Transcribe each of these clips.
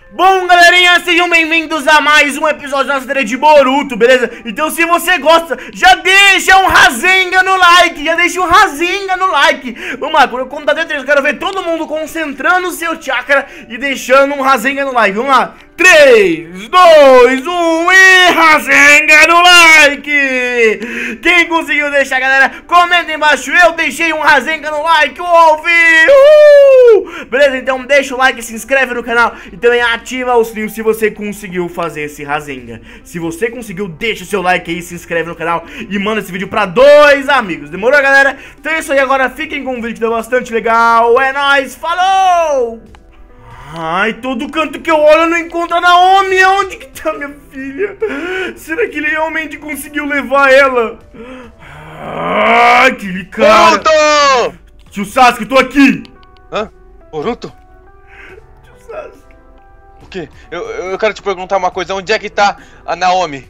Bom, galerinha, sejam bem-vindos a mais um episódio da nossa série de Boruto, beleza? Então se você gosta, já deixa um rasenga no like, Vamos lá, quando eu contar até 3, eu quero ver todo mundo concentrando o seu chakra e deixando um rasenga no like. Vamos lá, 3, 2, 1 e rasenga no like! Quem conseguiu deixar, galera, comenta embaixo, eu deixei um rasenga no like, ouvi! Beleza, então deixa o like, se inscreve no canal e também ativa o sininho se você conseguiu fazer esse rasenga. Se você conseguiu, deixa o seu like aí, se inscreve no canal e manda esse vídeo pra 2 amigos. Demorou, galera? Então é isso aí, agora fiquem com um vídeo que deu bastante legal. É nóis, falou! Ai, todo canto que eu olho eu não encontro a Naomi. Onde que tá minha filha? Será que ele realmente conseguiu levar ela? Ah, aquele cara. Boruto! Tio Sasuke, tô aqui. Hã? Boruto? Tio Sasuke. O quê? Eu quero te perguntar uma coisa. Onde é que tá a Naomi?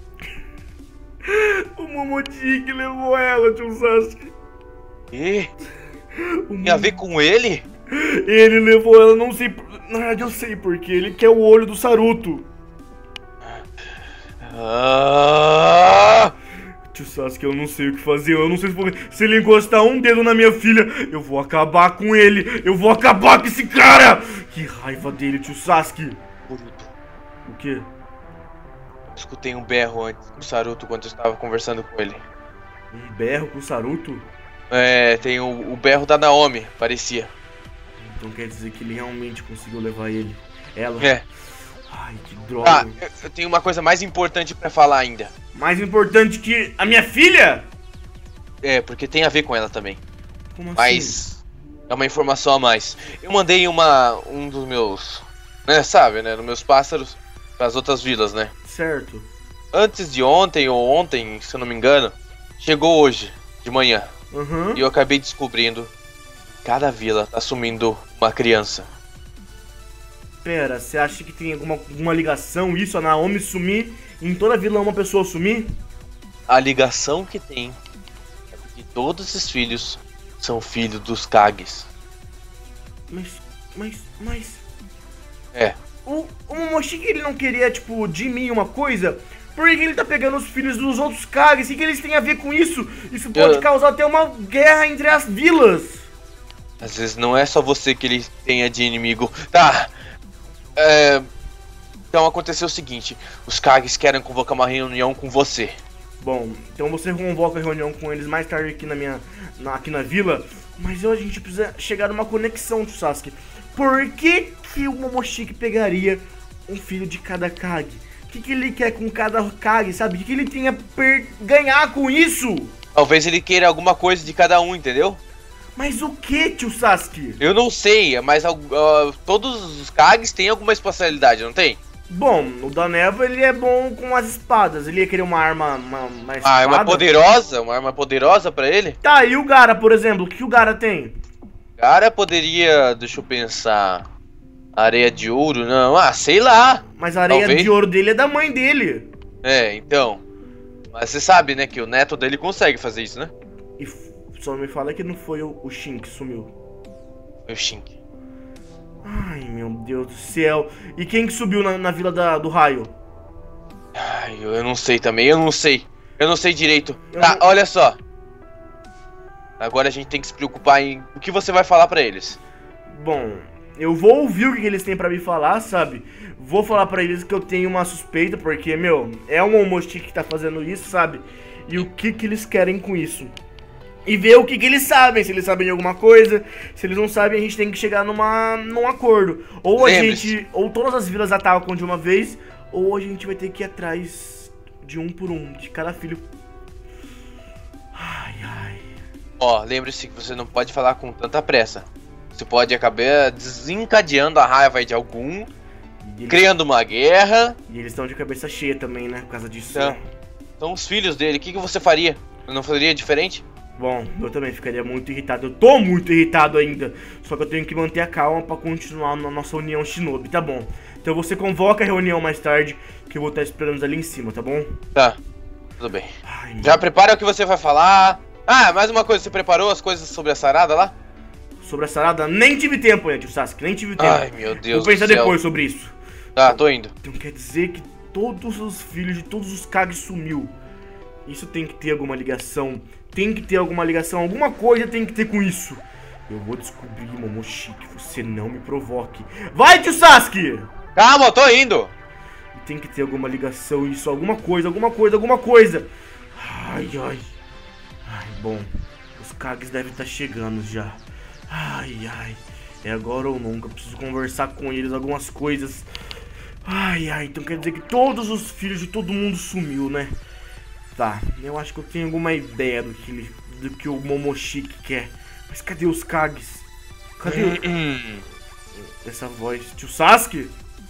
O Momoshiki levou ela, tio Sasuke. E? Tem a ver com ele? Ele levou ela, não sei. Na verdade eu sei porque ele quer o olho do Saruto. Tio Sasuke, eu não sei o que fazer. Eu não sei se ele encostar um dedo na minha filha, eu vou acabar com ele. Eu vou acabar com esse cara. Que raiva dele, tio Sasuke. Boruto, O quê? escutei um berro antes do Saruto quando eu estava conversando com ele. Um berro com o Saruto? É, tem o berro da Naomi, parecia. Então quer dizer que ele realmente conseguiu levar ele. Ela? É. Ai, que droga. Ah, eu tenho uma coisa mais importante pra falar ainda. Mais importante que a minha filha? É, porque tem a ver com ela também. Como assim? Mas é uma informação a mais. Eu mandei um dos meus, dos meus pássaros pras outras vilas, né? Certo. Antes de ontem ou ontem, se eu não me engano, chegou hoje, de manhã. Uhum. E eu acabei descobrindo que cada vila tá assumindo uma criança. Pera, você acha que tem alguma ligação isso? A Naomi sumir e em toda a vila uma pessoa sumir? A ligação que tem é porque todos esses filhos são filhos dos Kages. Mas... É. O Momoshiki, ele não queria, tipo, de mim uma coisa? Por que ele tá pegando os filhos dos outros Kages? O que eles têm a ver com isso? Isso pode causar até uma guerra entre as vilas. Às vezes não é só você que ele tenha de inimigo. Tá. Então aconteceu o seguinte. Os Kages querem convocar uma reunião com você. Bom, então você convoca a reunião com eles mais tarde aqui aqui na vila. Mas a gente precisa chegar numa conexão, tio Sasuke. Por que o Momoshiki pegaria um filho de cada Kage? O que ele quer com cada Kage, sabe? O que ele tem a ganhar com isso? Talvez ele queira alguma coisa de cada um, entendeu? Mas o que, tio Sasuke? Eu não sei, mas todos os Kages têm alguma especialidade, não tem? Bom, o da Neva, ele é bom com as espadas. Ele ia querer uma arma, uma espada. Ah, uma arma poderosa pra ele? Tá, e o Gaara, por exemplo? O que o Gaara tem? Cara, poderia, deixa eu pensar, areia de ouro, não, sei lá. Mas a areia talvez de ouro dele é da mãe dele. É, então, mas você sabe, né, que o neto dele consegue fazer isso, né? E só me fala que não foi o Shin que sumiu. Foi o Shink. Ai, meu Deus do céu. E quem que subiu na vila do raio? Ai, eu não sei também, eu não sei direito. Tá, olha só. Agora a gente tem que se preocupar em o que você vai falar pra eles. Bom, eu vou ouvir o que eles têm pra me falar, sabe? Vou falar pra eles que eu tenho uma suspeita, porque, meu, é o Momoshiki que tá fazendo isso, sabe? E o que eles querem com isso. E ver o que eles sabem, se eles sabem de alguma coisa. Se eles não sabem, a gente tem que chegar num acordo. Ou ou todas as vilas atacam de uma vez, ou a gente vai ter que ir atrás de um por um, de cada filho. Ai, ai. Ó, lembre-se que você não pode falar com tanta pressa. Você pode acabar desencadeando a raiva de algum, criando uma guerra. E eles estão de cabeça cheia também, né, por causa disso. Então os filhos dele, o que você faria? Eu não faria diferente? Bom, eu também ficaria muito irritado. Eu tô muito irritado ainda. Só que eu tenho que manter a calma pra continuar na nossa união Shinobi, tá bom? Então você convoca a reunião mais tarde, que eu vou estar esperando ali em cima, tá bom? Tá, tudo bem. Já prepara o que você vai falar. Ah, mais uma coisa, você preparou as coisas sobre a Sarada lá? Sobre a Sarada? Nem tive tempo, tio Sasuke, nem tive tempo. Ai, meu Deus. Vou pensar depois sobre isso. Tá, tô indo. Então quer dizer que todos os filhos de todos os Kage sumiu. Isso tem que ter alguma ligação. Tem que ter alguma ligação. Alguma coisa tem que ter com isso. Eu vou descobrir, Momoshiki. Você não me provoque. Vai, tio Sasuke! Calma, eu tô indo. Tem que ter alguma ligação, isso. Alguma coisa, alguma coisa, alguma coisa. Ai, ai. Ai, bom. Os Kages devem estar chegando já. Ai, ai. É agora ou nunca. Eu preciso conversar com eles algumas coisas. Ai, ai. Então quer dizer que todos os filhos de todo mundo sumiu, né? Tá. Eu acho que eu tenho alguma ideia do que o Momoshiki quer. Mas cadê os Kages? Cadê essa voz? Tio Sasuke?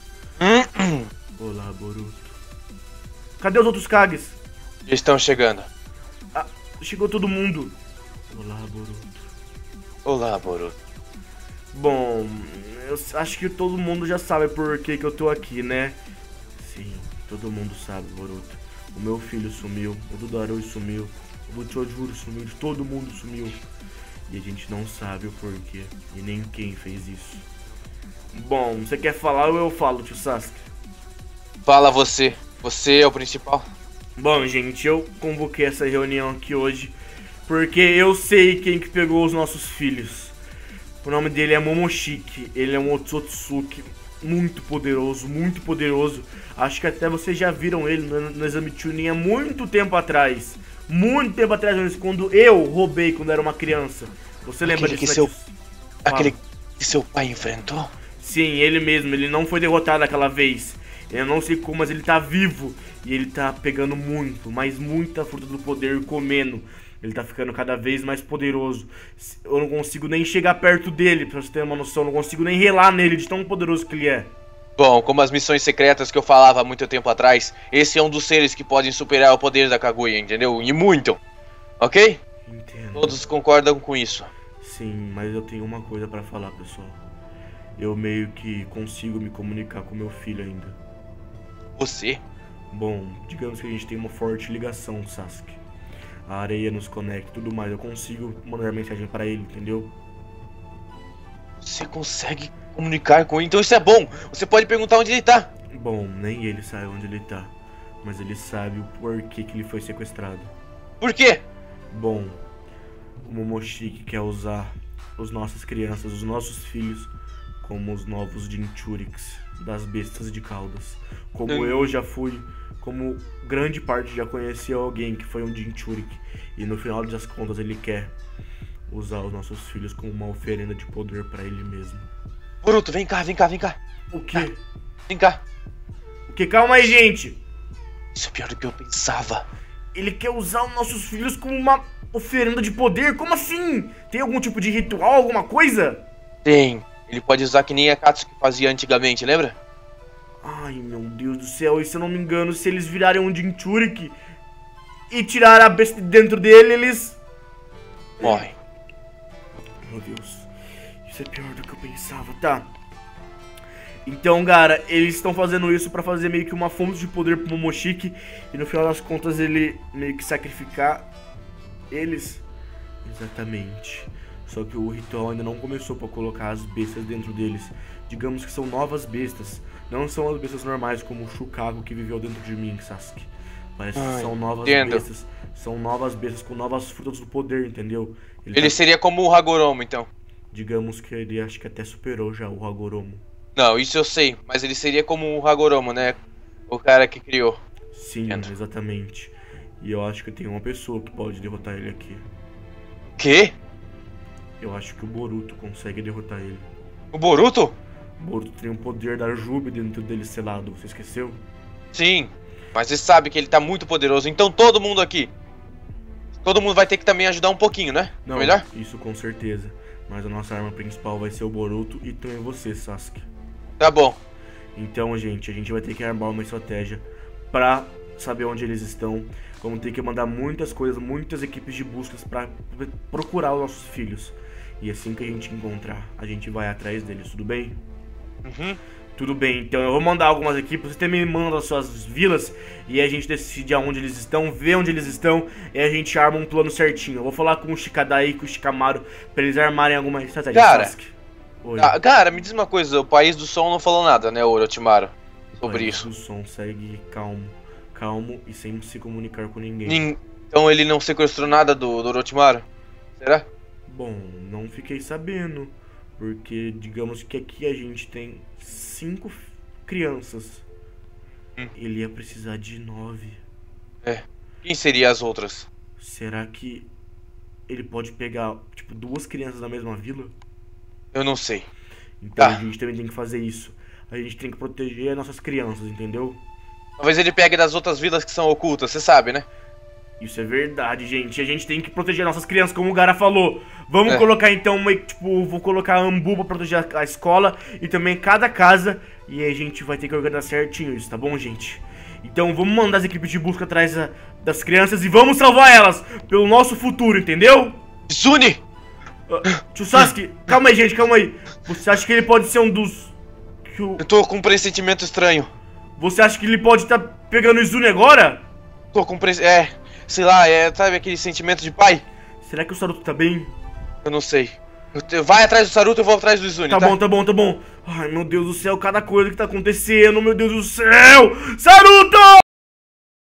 Olá, Boruto. Cadê os outros Kages? Estão chegando. Ah, chegou todo mundo. Olá, Boruto. Olá, Boruto. Bom, eu acho que todo mundo já sabe por que eu tô aqui, né? Sim, todo mundo sabe, Boruto. O meu filho sumiu, o do Darui sumiu, o do Chojuro sumiu, todo mundo sumiu. E a gente não sabe o porquê, e nem quem fez isso. Bom, você quer falar ou eu falo, tio Sasuke? Fala você. Você é o principal? Bom, gente, eu convoquei essa reunião aqui hoje porque eu sei quem que pegou os nossos filhos. O nome dele é Momoshiki, ele é um Otsutsuki muito poderoso. Acho que até vocês já viram ele no exame Chunin há muito tempo atrás. Muito tempo atrás, quando eu roubei quando era uma criança. Você lembra disso? Aquele que seu pai enfrentou? Sim, ele mesmo, ele não foi derrotado aquela vez. Eu não sei como, mas ele tá vivo. E ele tá pegando muita fruta do poder e comendo. Ele tá ficando cada vez mais poderoso. Eu não consigo nem chegar perto dele, pra você ter uma noção. Eu não consigo nem relar nele de tão poderoso que ele é. Bom, como as missões secretas que eu falava há muito tempo atrás, esse é um dos seres que podem superar o poder da Kaguya, entendeu? E muito. Ok? Entendo. Todos concordam com isso. Sim, mas eu tenho uma coisa pra falar, pessoal. Eu meio que consigo me comunicar com meu filho ainda. Você? Bom, digamos que a gente tem uma forte ligação, Sasuke. A areia nos conecta e tudo mais. Eu consigo mandar mensagem pra ele, entendeu? Você consegue comunicar com ele? Então isso é bom. Você pode perguntar onde ele tá. Bom, nem ele sabe onde ele tá. Mas ele sabe o porquê que ele foi sequestrado. Por quê? Bom, o Momoshiki quer usar as nossas crianças, os nossos filhos, como os novos Jinchuriks das bestas de caudas. Como eu já fui, como grande parte já conhecia alguém que foi um Jinchurik. E no final das contas ele quer usar os nossos filhos como uma oferenda de poder pra ele mesmo. Boruto, vem cá, vem cá, vem cá. O quê? Vem cá. O que? Calma aí, gente. Isso é pior do que eu pensava. Ele quer usar os nossos filhos como uma oferenda de poder? Como assim? Tem algum tipo de ritual, alguma coisa? Tem. Ele pode usar que nem a Katsuki fazia antigamente, lembra? Ai, meu Deus do céu. E se eu não me engano, se eles virarem um Jinchurik e tirar a besta de dentro dele, eles... morrem. Meu Deus. Isso é pior do que eu pensava, tá? Então, cara, eles estão fazendo isso pra fazer meio que uma fonte de poder pro Momoshiki. E no final das contas ele meio que sacrificar eles. Exatamente. Só que o ritual ainda não começou pra colocar as bestas dentro deles. Digamos que são novas bestas. Não são as bestas normais como o Shukaku que viveu dentro de mim, Sasuke. Parece que são novas bestas. São novas bestas com novas frutas do poder, entendeu? Ele seria como o Hagoromo, então. Digamos que ele acho que até superou já o Hagoromo. Não, isso eu sei, mas ele seria como o Hagoromo, né? O cara que criou. Sim, exatamente. E eu acho que tem uma pessoa que pode derrotar ele aqui. Quê? Eu acho que o Boruto consegue derrotar ele. O Boruto? O Boruto tem um poder da Júbilo dentro dele selado, você esqueceu? Sim, mas você sabe que ele tá muito poderoso, então todo mundo aqui. Todo mundo vai ter que também ajudar um pouquinho, né? Não, melhor? Isso com certeza. Mas a nossa arma principal vai ser o Boruto e também você, Sasuke. Tá bom. Então, gente, a gente vai ter que armar uma estratégia pra saber onde eles estão. Vamos ter que mandar muitas coisas, muitas equipes de buscas pra procurar os nossos filhos. E assim que a gente encontrar, a gente vai atrás deles, tudo bem? Uhum. Tudo bem, então eu vou mandar algumas equipes, você também manda as suas vilas e a gente decide aonde eles estão, vê onde eles estão e a gente arma um plano certinho. Eu vou falar com o Shikadai e com o Shikamaru pra eles armarem alguma estratégia. Cara, Sasuke. Oi. Cara, me diz uma coisa, o País do Som não falou nada, né, o Orochimaru? sobre isso. O som segue calmo e sem se comunicar com ninguém. Então ele não sequestrou nada do Orochimaru? Será? Bom, não fiquei sabendo, porque digamos que aqui a gente tem 5 crianças. Ele ia precisar de 9. Quem seria as outras? Será que ele pode pegar, tipo, 2 crianças da mesma vila? Eu não sei. Então a gente também tem que fazer isso. A gente tem que proteger as nossas crianças, entendeu? Talvez ele pegue das outras vilas que são ocultas, você sabe, né? Isso é verdade, gente. A gente tem que proteger nossas crianças, como o Gara falou. Vamos colocar então vou colocar a Ambu pra proteger a escola e também cada casa. E aí a gente vai ter que organizar certinho isso, tá bom, gente? Então vamos mandar as equipes de busca atrás das crianças e vamos salvar elas pelo nosso futuro, entendeu? Izune! Tio Sasuke, calma aí, gente, calma aí. Você acha que ele pode ser um dos... Eu tô com um pressentimento estranho. Você acha que ele pode estar pegando o Izune agora? Tô com sei lá, sabe aquele sentimento de pai? Será que o Saruto tá bem? Eu não sei. Vai atrás do Saruto, eu vou atrás do Izune, tá? Tá bom. Ai, meu Deus do céu, cada coisa que tá acontecendo, meu Deus do céu! Saruto!